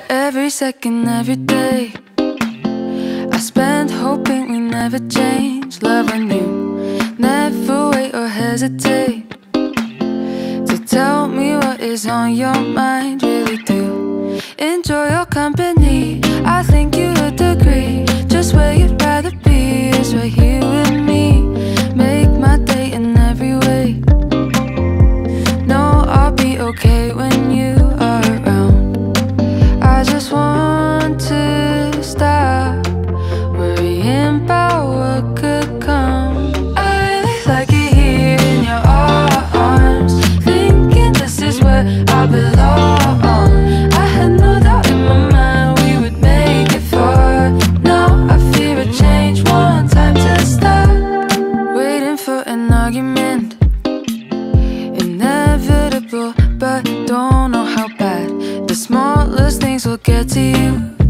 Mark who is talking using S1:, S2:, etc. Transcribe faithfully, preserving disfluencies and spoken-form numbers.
S1: Every second, every day, I spend hoping we never change. Love on you, never wait or hesitate to tell me what is on your mind. Really do enjoy your company. I think you would agree. Just where you'd rather be is right here with me. Make my day in every way. No, I'll be okay when you are around. I just want to stop worrying about what could come. I really like it here in your arms, thinking this is where I belong. I had no doubt in my mind we would make it far. Now I fear a change, one time to stop waiting for an argument. Inevitable, but don't know how bad the smallest things will get to you.